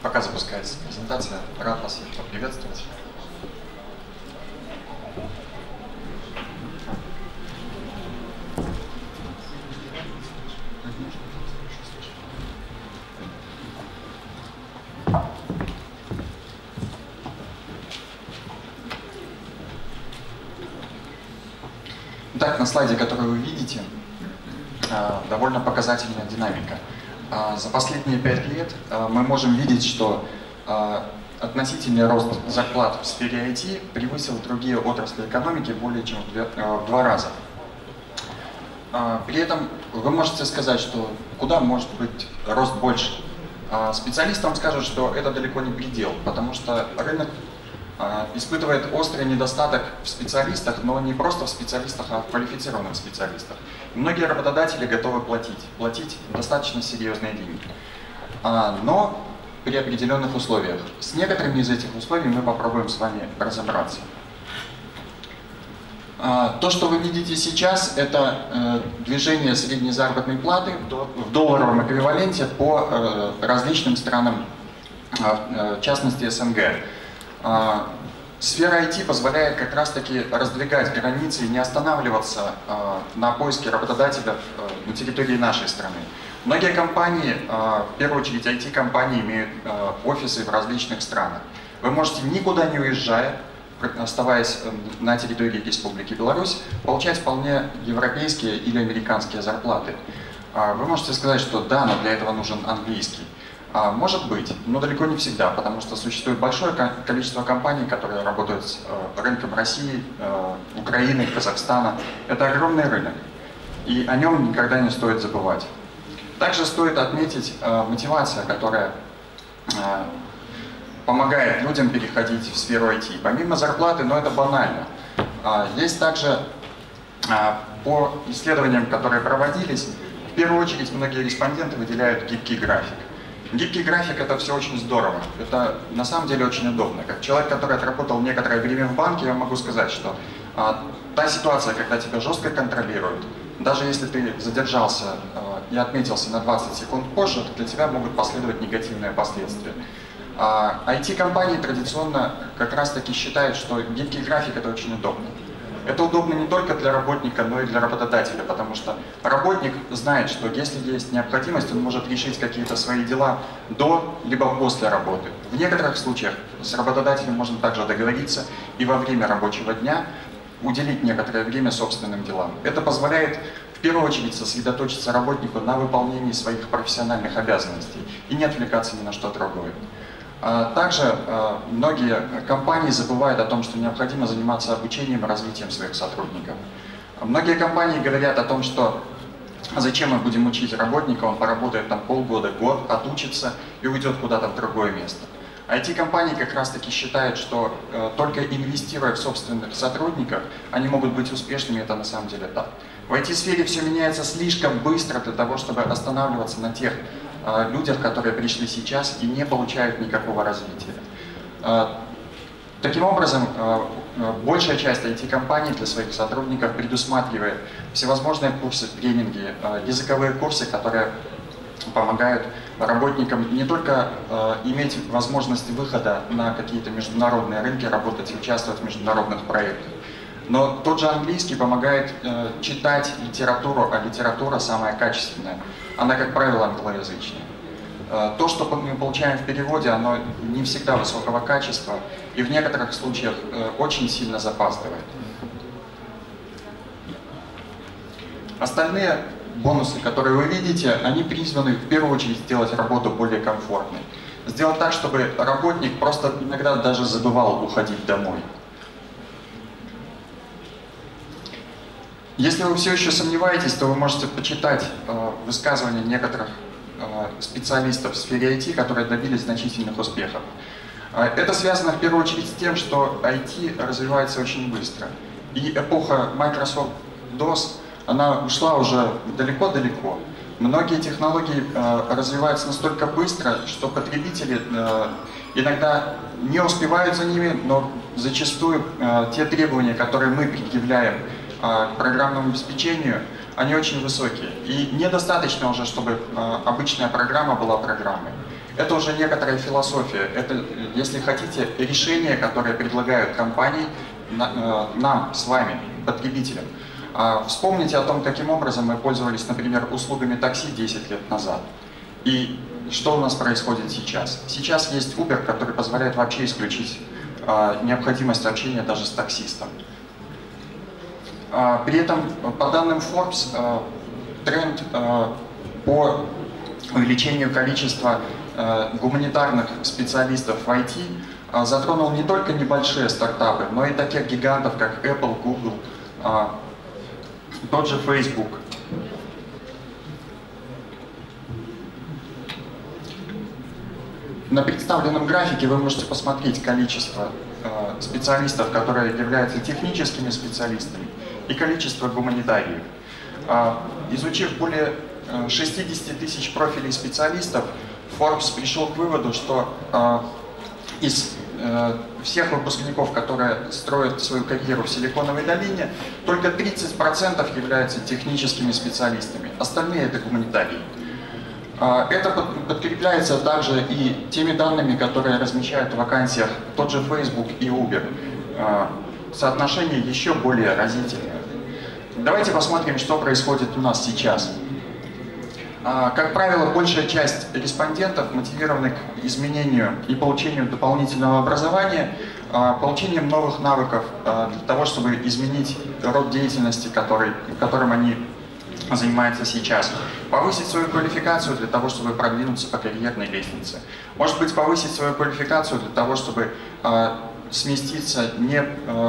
Пока запускается презентация, рад вас всех поприветствовать. Итак, на слайде, который вы видите, довольно показательная динамика. За последние 5 лет мы можем видеть, что относительный рост зарплат в сфере IT превысил другие отрасли экономики более чем в 2 раза. При этом вы можете сказать, что куда может быть рост больше? Специалистам скажут, что это далеко не предел, потому что рынок испытывает острый недостаток в специалистах, но не просто в специалистах, а в квалифицированных специалистах. Многие работодатели готовы платить достаточно серьезные деньги, но при определенных условиях. С некоторыми из этих условий мы попробуем с вами разобраться. То, что вы видите сейчас, это движение средней заработной платы в долларовом эквиваленте по различным странам, в частности СНГ. Сфера IT позволяет как раз-таки раздвигать границы и не останавливаться на поиске работодателя на территории нашей страны. Многие компании, в первую очередь IT-компании, имеют офисы в различных странах. Вы можете, никуда не уезжая, оставаясь на территории Республики Беларусь, получать вполне европейские или американские зарплаты. Вы можете сказать, что да, но для этого нужен английский. Может быть, но далеко не всегда, потому что существует большое количество компаний, которые работают с рынком России, Украины, Казахстана. Это огромный рынок, и о нем никогда не стоит забывать. Также стоит отметить мотивацию, которая помогает людям переходить в сферу IT. Помимо зарплаты, но это банально. Есть также, по исследованиям, которые проводились, в первую очередь многие респонденты выделяют гибкий график. Гибкий график — это все очень здорово, это на самом деле очень удобно. Как человек, который отработал некоторое время в банке, я могу сказать, что та ситуация, когда тебя жестко контролируют, даже если ты задержался и отметился на 20 секунд позже, то для тебя могут последовать негативные последствия. IT-компании традиционно как раз-таки считают, что гибкий график — это очень удобно. Это удобно не только для работника, но и для работодателя, потому что работник знает, что если есть необходимость, он может решить какие-то свои дела до либо после работы. В некоторых случаях с работодателем можно также договориться и во время рабочего дня уделить некоторое время собственным делам. Это позволяет в первую очередь сосредоточиться работнику на выполнении своих профессиональных обязанностей и не отвлекаться ни на что другое. Также многие компании забывают о том, что необходимо заниматься обучением и развитием своих сотрудников. Многие компании говорят о том, что зачем мы будем учить работника, он поработает там полгода, год, отучится и уйдет куда-то в другое место. IT-компании как раз-таки считают, что только инвестируя в собственных сотрудников, они могут быть успешными, это на самом деле так. В IT-сфере все меняется слишком быстро для того, чтобы останавливаться на тех людях, которые пришли сейчас и не получают никакого развития. Таким образом, большая часть IT-компаний для своих сотрудников предусматривает всевозможные курсы, тренинги, языковые курсы, которые помогают работникам не только иметь возможность выхода на какие-то международные рынки, работать и участвовать в международных проектах, но тот же английский помогает читать литературу, а литература самая качественная. Она, как правило, англоязычная. То, что мы получаем в переводе, оно не всегда высокого качества и в некоторых случаях очень сильно запаздывает. Остальные бонусы, которые вы видите, они призваны в первую очередь сделать работу более комфортной. Сделать так, чтобы работник просто иногда даже забывал уходить домой. Если вы все еще сомневаетесь, то вы можете почитать высказывания некоторых специалистов в сфере IT, которые добились значительных успехов. Это связано в первую очередь с тем, что IT развивается очень быстро. И эпоха Microsoft DOS, она ушла уже далеко-далеко. Многие технологии развиваются настолько быстро, что потребители иногда не успевают за ними, но зачастую те требования, которые мы предъявляем к программному обеспечению, они очень высокие. И недостаточно уже, чтобы обычная программа была программой. Это уже некоторая философия, это, если хотите, решения, которые предлагают компании нам с вами, потребителям. Вспомните о том, каким образом мы пользовались, например, услугами такси 10 лет назад. И что у нас происходит сейчас? Сейчас есть Uber, который позволяет вообще исключить необходимость общения даже с таксистом. При этом, по данным Forbes, тренд по увеличению количества гуманитарных специалистов в IT затронул не только небольшие стартапы, но и таких гигантов, как Apple, Google, тот же Facebook. На представленном графике вы можете посмотреть количество специалистов, которые являются техническими специалистами, и количество гуманитариев. Изучив более 60 тысяч профилей специалистов, Forbes пришел к выводу, что из всех выпускников, которые строят свою карьеру в Силиконовой долине, только 30% являются техническими специалистами, остальные это гуманитарии. Это подкрепляется также и теми данными, которые размещают в вакансиях тот же Facebook и Uber. Соотношение еще более разительное. Давайте посмотрим, что происходит у нас сейчас. Как правило, большая часть респондентов мотивированы к изменению и получению дополнительного образования, получением новых навыков для того, чтобы изменить род деятельности, которым они занимаются сейчас. Повысить свою квалификацию для того, чтобы продвинуться по карьерной лестнице. Может быть, повысить свою квалификацию для того, чтобы сместиться не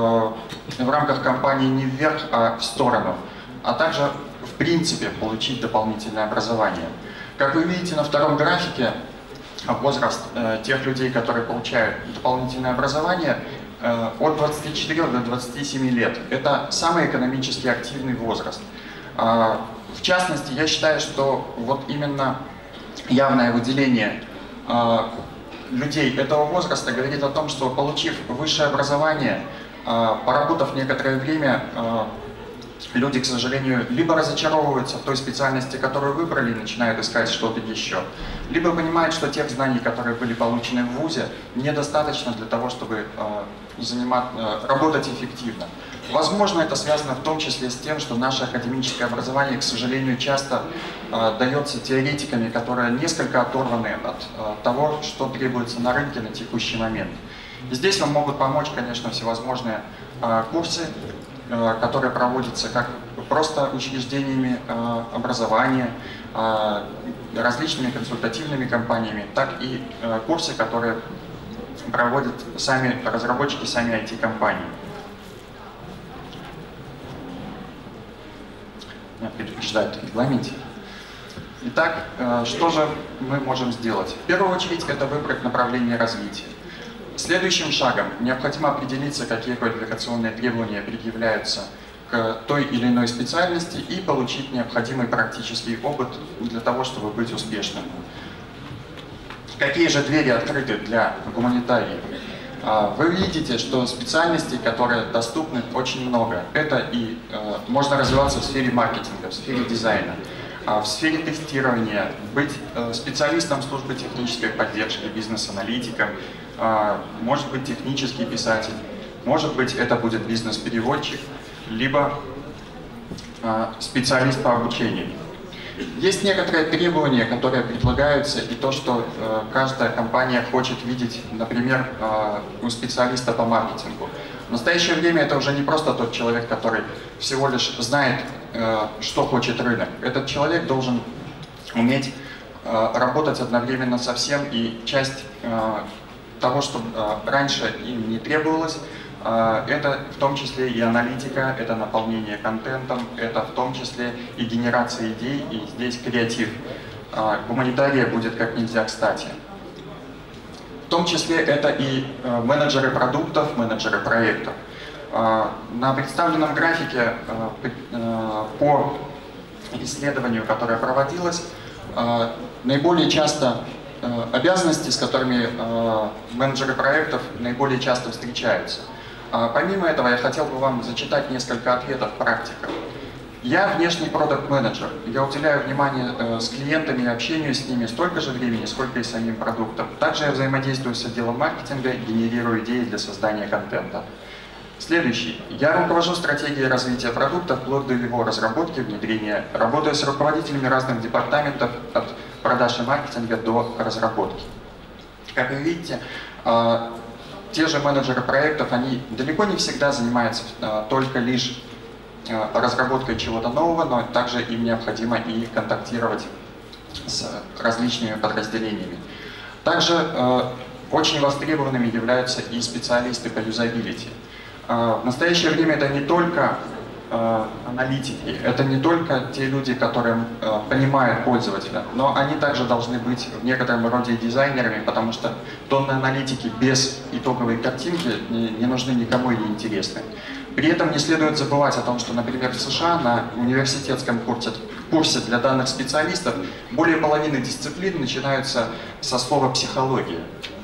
в рамках компании не вверх, а в сторону. А также, в принципе, получить дополнительное образование. Как вы видите на втором графике, возраст тех людей, которые получают дополнительное образование, от 24 до 27 лет. Это самый экономически активный возраст. В частности, я считаю, что вот именно явное выделение людей этого возраста говорит о том, что, получив высшее образование, поработав некоторое время, люди, к сожалению, либо разочаровываются в той специальности, которую выбрали, и начинают искать что-то еще, либо понимают, что тех знаний, которые были получены в ВУЗе, недостаточно для того, чтобы работать эффективно. Возможно, это связано в том числе с тем, что наше академическое образование, к сожалению, часто дается теоретиками, которые несколько оторваны от того, что требуется на рынке на текущий момент. И здесь вам могут помочь, конечно, всевозможные курсы, которые проводятся как просто учреждениями образования, различными консультативными компаниями, так и курсы, которые проводят сами разработчики, сами IT-компании. Меня предупреждают в регламенте. Итак, что же мы можем сделать? В первую очередь, это выбрать направление развития. Следующим шагом необходимо определиться, какие квалификационные требования предъявляются к той или иной специальности и получить необходимый практический опыт для того, чтобы быть успешным. Какие же двери открыты для гуманитариев? Вы видите, что специальностей, которые доступны, очень много. Это и можно развиваться в сфере маркетинга, в сфере дизайна, в сфере тестирования, быть специалистом службы технической поддержки, бизнес-аналитиком, может быть технический писатель, может быть это будет бизнес-переводчик, либо специалист по обучению. Есть некоторые требования, которые предлагаются, и то, что каждая компания хочет видеть, например, у специалиста по маркетингу. В настоящее время это уже не просто тот человек, который всего лишь знает, что хочет рынок. Этот человек должен уметь работать одновременно со всем, и часть того, что раньше им не требовалось, это в том числе и аналитика, это наполнение контентом, это в том числе и генерация идей, и здесь креатив. Гуманитария будет как нельзя кстати. В том числе это и менеджеры продуктов, менеджеры проектов. На представленном графике по исследованию, которое проводилось, наиболее часто обязанности, с которыми менеджеры проектов наиболее часто встречаются. Помимо этого, я хотел бы вам зачитать несколько ответов практиков. Я внешний продакт-менеджер. Я уделяю внимание с клиентами и общению с ними столько же времени, сколько и самим продуктом. Также я взаимодействую с отделом маркетинга, генерирую идеи для создания контента. Следующий. Я руковожу стратегией развития продукта вплоть до его разработки, внедрения. Работаю с руководителями разных департаментов от продаж и маркетинга до разработки. Как вы видите, те же менеджеры проектов, они далеко не всегда занимаются только лишь разработкой чего-то нового, но также им необходимо и контактировать с различными подразделениями. Также очень востребованными являются и специалисты по юзабилити. В настоящее время это не только аналитики, это не только те люди, которые понимают пользователя, но они также должны быть в некотором роде дизайнерами, потому что тонны аналитики без итоговой картинки не нужны никому и не интересны. При этом не следует забывать о том, что, например, в США на университетском курсе для данных специалистов более половины дисциплин начинаются со слова «психология».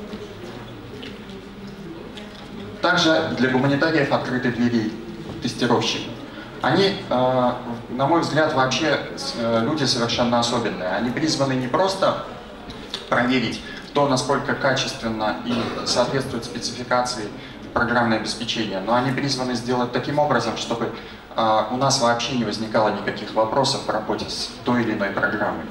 Также для гуманитариев открыты двери тестировщиков. Они, на мой взгляд, вообще люди совершенно особенные. Они призваны не просто проверить то, насколько качественно и соответствует спецификации программное обеспечение, но они призваны сделать таким образом, чтобы у нас вообще не возникало никаких вопросов в работе с той или иной программой.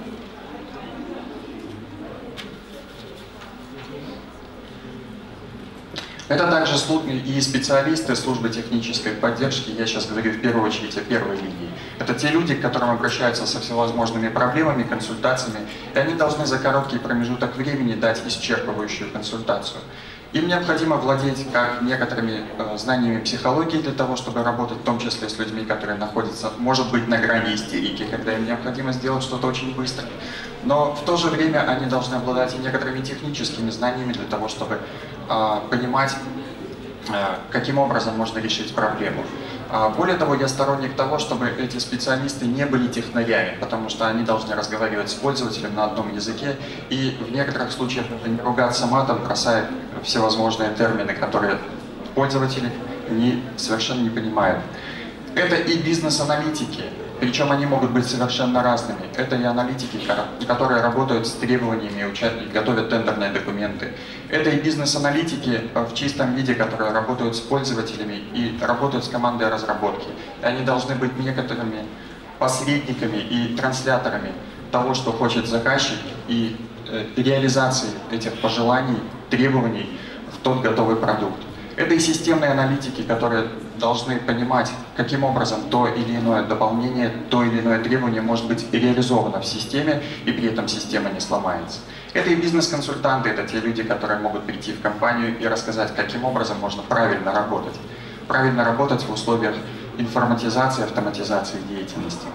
Это также и специалисты службы технической поддержки, я сейчас говорю в первую очередь о первой линии. Это те люди, к которым обращаются со всевозможными проблемами, консультациями, и они должны за короткий промежуток времени дать исчерпывающую консультацию. Им необходимо владеть как некоторыми знаниями психологии для того, чтобы работать в том числе с людьми, которые находятся, может быть, на грани истерики, когда им необходимо сделать что-то очень быстро. Но в то же время они должны обладать и некоторыми техническими знаниями для того, чтобы понимать, каким образом можно решить проблему. Более того, я сторонник того, чтобы эти специалисты не были технарями, потому что они должны разговаривать с пользователем на одном языке и в некоторых случаях не ругаться матом, бросая всевозможные термины, которые пользователи совершенно не понимают. Это и бизнес-аналитики, причем они могут быть совершенно разными. Это и аналитики, которые работают с требованиями и готовят тендерные документы. Это и бизнес-аналитики в чистом виде, которые работают с пользователями и работают с командой разработки. И они должны быть некоторыми посредниками и трансляторами того, что хочет заказчик, и реализации этих пожеланий, требований в тот готовый продукт. Это и системные аналитики, которые должны понимать, каким образом то или иное дополнение, то или иное требование может быть реализовано в системе, и при этом система не сломается. Это и бизнес-консультанты, это те люди, которые могут прийти в компанию и рассказать, каким образом можно правильно работать. Правильно работать в условиях информатизации, автоматизации деятельности.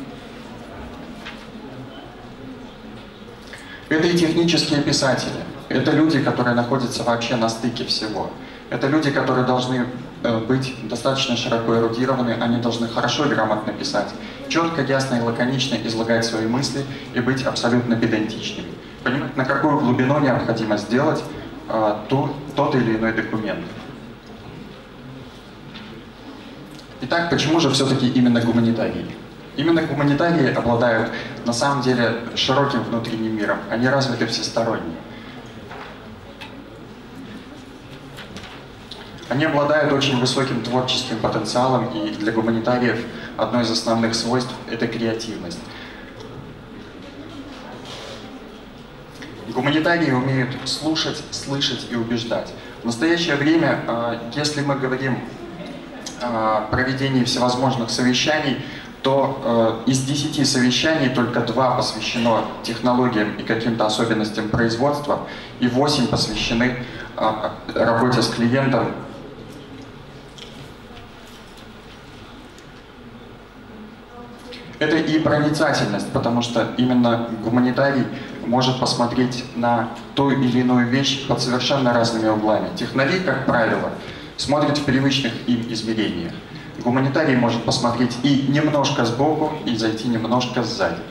Это и технические писатели. Это люди, которые находятся вообще на стыке всего. Это люди, которые должны быть достаточно широко эрудированы, они должны хорошо и грамотно писать, четко, ясно и лаконично излагать свои мысли и быть абсолютно педантичными. Понимать, на какую глубину необходимо сделать тот или иной документ. Итак, почему же все-таки именно гуманитарии? Именно гуманитарии обладают на самом деле широким внутренним миром, они развиты всесторонне. Они обладают очень высоким творческим потенциалом, и для гуманитариев одно из основных свойств – это креативность. Гуманитарии умеют слушать, слышать и убеждать. В настоящее время, если мы говорим о проведении всевозможных совещаний, то из 10 совещаний только 2 посвящено технологиям и каким-то особенностям производства, и 8 посвящены работе с клиентом. Это и проницательность, потому что именно гуманитарий может посмотреть на ту или иную вещь под совершенно разными углами. Технари, как правило, смотрят в привычных им измерениях. Гуманитарий может посмотреть и немножко сбоку, и зайти немножко сзади.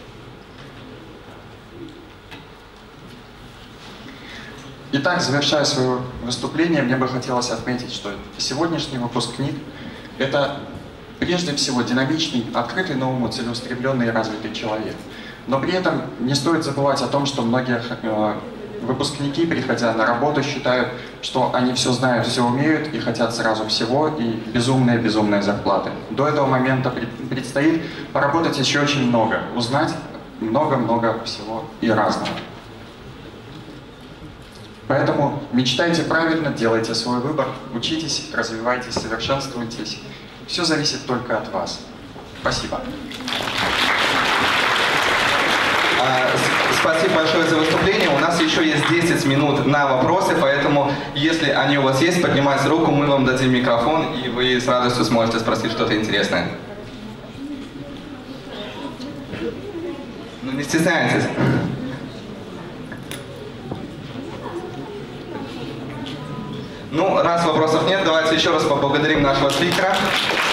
Итак, завершая свое выступление, мне бы хотелось отметить, что сегодняшний выпускник – это прежде всего динамичный, открытый новому, целеустремленный и развитый человек. Но при этом не стоит забывать о том, что многие выпускники, приходя на работу, считают, что они все знают, все умеют и хотят сразу всего, и безумные зарплаты. До этого момента предстоит поработать еще очень много, узнать много-много всего и разного. Поэтому мечтайте правильно, делайте свой выбор, учитесь, развивайтесь, совершенствуйтесь. Все зависит только от вас. Спасибо. Спасибо большое за выступление. У нас еще есть 10 минут на вопросы, поэтому, если они у вас есть, поднимайте руку, мы вам дадим микрофон, и вы с радостью сможете спросить что-то интересное. Ну, не стесняйтесь. Ну, раз вопросов нет, давайте еще раз поблагодарим нашего спикера.